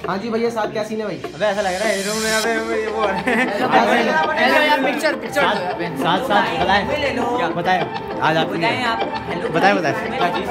हाँ जी भैया, साथ क्या सीन है भाई? अबे ऐसा लग रहा है रूम में अबे वो हेलो यार, पिक्चर साथ बताएं क्या बताएं आज आप बताएं आप। हेलो बताएं क्या चीज़?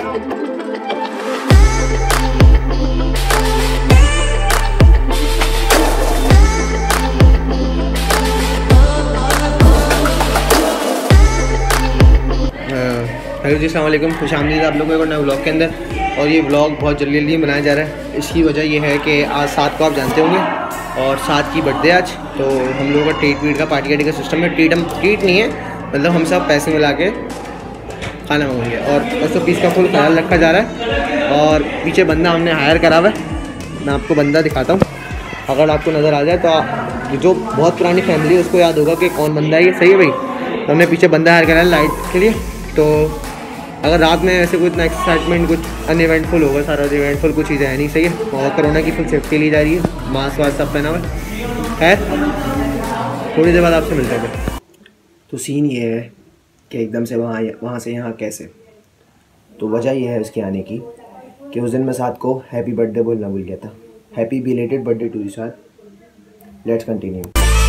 हेलो जी, अस्सलाम वालेकुम, खुश आमदीद आप लोगों को नए व्लॉग के अंदर। और ये व्लॉग बहुत जल्दी बनाया जा रहा है। इसकी वजह ये है कि आज 7 को आप जानते होंगे और 7 की बर्थडे आज, तो हम लोगों का ट्रीट का पार्टी का सिस्टम है। ट्रीट नहीं है, मतलब हम सब पैसे मिला के खाना मंगाएंगे और 220 का फुल ख्याल रखा जा रहा है। और पीछे बंदा हमने हायर करा हुआ है, मैं आपको बंदा दिखाता हूँ, अगर आपको नज़र आ जाए तो जो बहुत पुरानी फैमिली है उसको याद होगा कि कौन बंदा है ये। सही है भाई? तो हमने पीछे बंदा हायर करा है लाइट के लिए। तो अगर रात में ऐसे कुछ ना एक्साइटमेंट, कुछ अनइवेंटफुल होगा, सारा इवेंटफुल कुछ चीज़ें है नहीं। सही है? और कोरोना की फुल सेफ्टी ली जा रही है, मास्क वास्क सब पहना हुआ है। थोड़ी देर बाद आपसे मिलते हैं। तो सीन ये है कि एकदम से वहाँ से यहाँ कैसे, तो वजह यह है उसके आने की कि उस दिन मैं साथ को हैप्पी बर्थडे बोलना भूल गया था। Happy belated birthday to you साथ। Let's continue.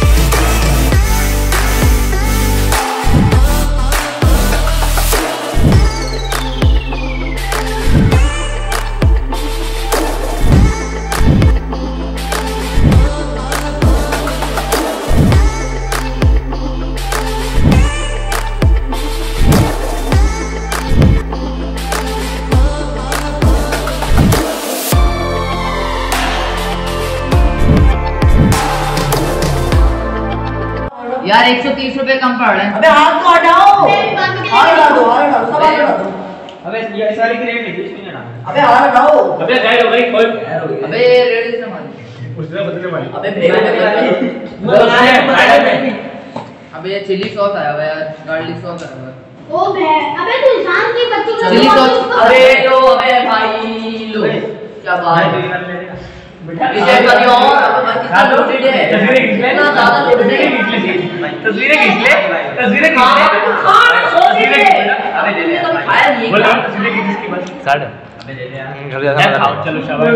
यार 130 रुपए कम पड़ रहे हैं। अबे हाथ तो हटाओ। हाथ हटा दो, हाथ हटा दो, सब हाथ हटा दो। अबे ये सारी क्रेट नहीं बीच में ना। अबे हाथ हटाओ। अबे गाइड हो गई खोल। अबे रेडी से मार। उसने बदले मारी। अबे ब्रेक अबे ये चिली सॉस आया हुआ है यार, गार्लिक सॉस आया हुआ है। ओ बे, अबे तू इंसान की बच्ची को चिली सॉस। अरे लो, अबे भाई लो, क्या बात है। इसे कभी और अब कितना लूटेड है। तस्वीरें खींच ले ना ज्यादा लूटेड है। तस्वीरें खींच ले। अबे दे दे बोलो तस्वीरें खींच इसकी बस साढ़े अबे दे दे यार खाओ चलो शाबाश।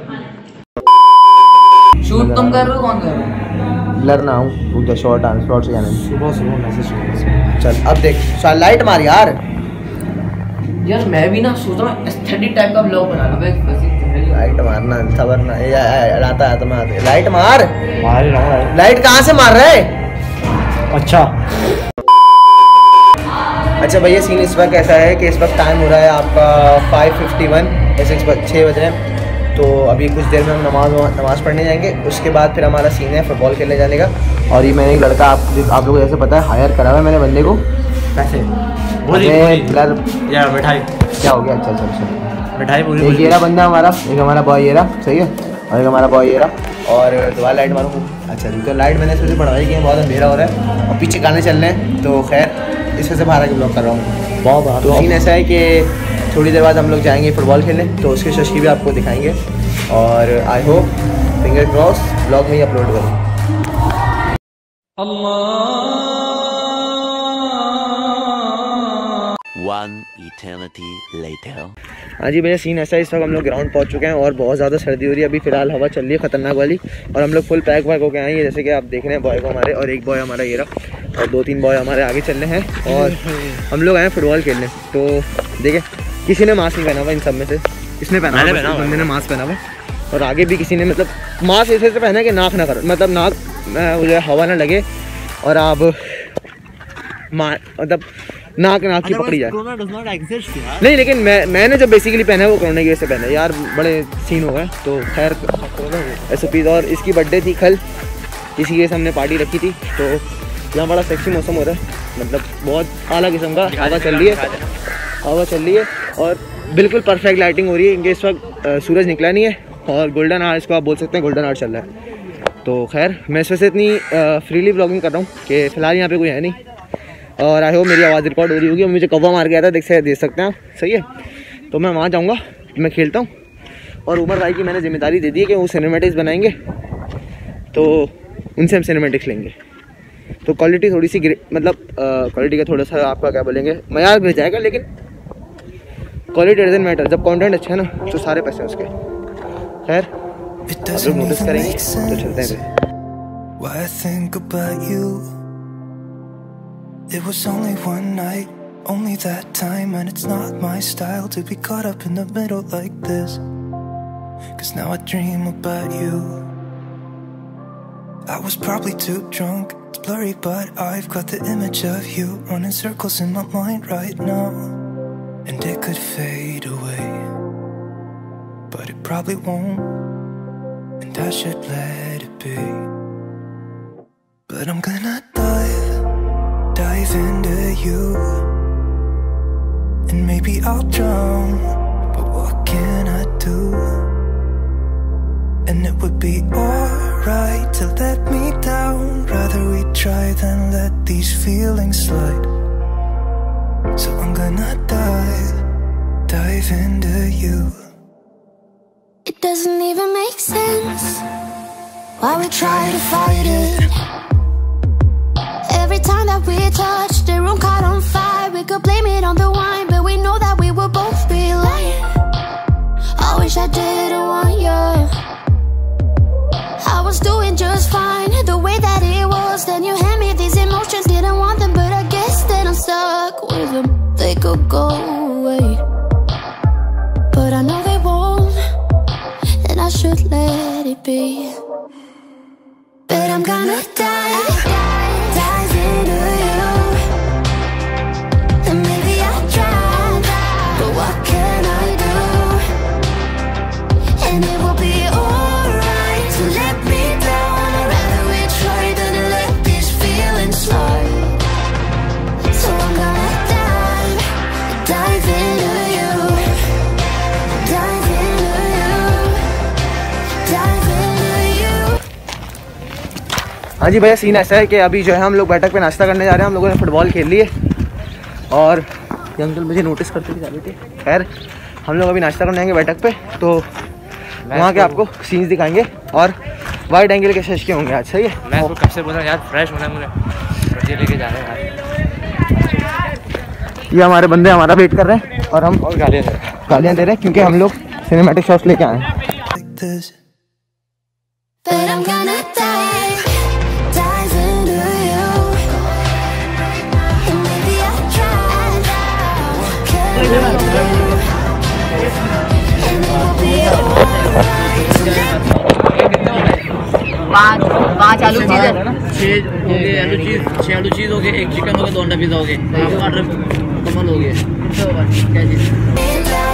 शूट तुम कर रहे हो कौन कर रहे हो? ब्लर ना हूँ, रुक जा, शॉर्ट से जाना है। सुबह मैसेज चल अब देख, चल लाइट मार यार। यार मैं भी ना सोच रहा हूँ एस्थेटिक टाइप का ब्लॉग बना लूं। लाइट मारना सबर ना, आता है तुम्हें लाइट मार लाइट कहाँ से मार रहे? अच्छा भैया, सीन इस वक्त ऐसा है कि इस वक्त टाइम हो रहा है आपका 5:51, ऐसे 6 बज रहे हैं। तो अभी कुछ देर में हम नमाज़ पढ़ने जाएंगे। उसके बाद फिर हमारा सीन है फुटबॉल खेलने जाने का। और ये मैंने एक लड़का आप लोगों को जैसे पता है हायर करा हुआ है मैंने बंदे को। पैसे यार मिठाई क्या हो गया? अच्छा मिठाई पूरी। एक ये रहा बंदा हमारा, एक हमारा बॉय ये रहा। सही है? और एक हमारा बॉय ये रहा। और दोबारा लाइट मारूँ। अच्छा जी, तो लाइट मैंने सोचे बढ़वाई की है, बहुत अंधेरा हो रहा है और पीछे गाने चल रहे हैं। तो खैर इस वजह से बाहर आके ब्लॉग कर रहा हूँ। बहुत तो सीन ऐसा है कि थोड़ी देर बाद हम लोग जाएंगे फुटबॉल खेलने, तो उसकी शशकी भी आपको दिखाएंगे। और I hope finger cross vlog में ही अपलोड करूँ। One eternity later. हाँ जी भैया, सीन ऐसा है, इस वक्त हम लोग ग्राउंड पहुँच चुके हैं और बहुत ज़्यादा सर्दी हो रही है। अभी फ़िलहाल हवा चल रही है ख़तरनाक वाली और हम लोग फुल पैक वैक होकर आए हैं, जैसे कि आप देख रहे हैं बॉय को हमारे। और एक बॉय हमारा ये रहा और 2-3 बॉय हमारे आगे चल रहे हैं और हम लोग आए फुटबॉल खेलने। तो देखें, किसी ने मास्क नहीं पहना हुआ इन सब में से। इसने पहना हुआ, बंदे ने मास्क पहना हुआ और आगे भी किसी ने, मतलब मास्क ऐसे पहना है कि नाक ना करो, मतलब नाक मुझे हवा ना लगे और आप मतलब नाक की पकड़ी जाए। नहीं, लेकिन मैंने जो बेसिकली पहना है वो कोरोना की वजह से पहना है यार, बड़े सीन हो गए। तो खैर SOPs। और इसकी बर्थडे थी कल, इसी वजह से हमने पार्टी रखी थी। तो यहाँ बड़ा सेक्सी मौसम हो रहा है, मतलब बहुत आला किस्म का हवा चल रही है और बिल्कुल परफेक्ट लाइटिंग हो रही है। इनके इस वक्त सूरज निकला नहीं है और गोल्डन आवर, इसको आप बोल सकते हैं गोल्डन आवर चल रहा है। तो खैर मैं इस वजह से इतनी फ्रीली ब्लॉगिंग कर रहा हूँ कि फ़िलहाल यहाँ पे कोई है नहीं। और आई होप मेरी आवाज़ रिकॉर्ड हो रही होगी। मुझे कौवा मार गया था, देख सकते हैं आप। सही है? तो मैं वहाँ जाऊँगा, मैं खेलता हूँ। और उमर भाई की मैंने जिम्मेदारी दे दी है कि वो सिनेमेटिक्स बनाएंगे, तो उनसे हम सिनेमेटिक्स लेंगे। तो क्वालिटी थोड़ी सी मतलब क्वालिटी का थोड़ा सा आपका क्या बोलेंगे, मज़ा गिर जाएगा, लेकिन क्वालिटी डजंट मैटर। जब कंटेंट अच्छा है ना तो सारे पैसे उसके। खैर आप लोग नोटिस करेंगे तो चलते हैं। Why I think about you. It was only one night, only that time, and it's not my style to be caught up in the middle like this. 'Cause now I dream about you. I was probably too drunk, it's blurry, but I've got the image of you running circles in my mind right now. And it could fade away, but it probably won't, and I should let it be. But I'm gonna dive into you, and maybe I'll drown, but what can I do? And it would be alright to let me down, rather we try than let these feelings slide. So I'm gonna dive into you. It doesn't even make sense why we try to fight it. Every time that we touch, the room caught on fire. We could blame it on the wine, but we know that we were both be lying. I wish I didn't want you. I was doing just fine, the way that it was. Then you hand me these emotions, didn't want them, but I guess that I'm stuck with them. They could go away, but I know they won't, and I should let it be. But I'm gonna dive into you, and maybe I'll try, but what can I do? And it will be alright to let me down, rather we try than let these feelings slide. So I'm gonna dive into you, dive into you, dive into you. हाँ जी भैया, scene ऐसा है कि अभी जो है हम लोग बैठक पे नाश्ता करने जा रहे हैं। हम लोगों ने फुटबॉल खेल ली है और ये अंकल मुझे नोटिस करते जा रहे थे। खैर हम लोग अभी नाश्ता करने आएंगे बैठक पे, तो वहाँ के आपको सीन्स दिखाएंगे और वाइड एंगल के सेश के होंगे आज। सही है, मैं तो कब से बोल रहा हूँ यार, फ्रेश होना है मुझे, सब्जी लेके जा रहे हैं यार। ये हमारे बंदे हमारा वेट कर रहे हैं और हम गालियाँ दे रहे हैं क्योंकि हम लोग सिनेमैटिक शॉट्स लेके आए हैं। But I'm gonna dive into you, and maybe I'll try, what can I do? And it will be alright to let me. पाँच आलू चीज है ना, 6 हो गए आलू चीज, 6 आलू चीज हो गए, 1 चिकन हो गया, 2 अंडा पिज़्ज़ा हो गए, आपका ऑर्डर कमल हो गया। क्या चीज़?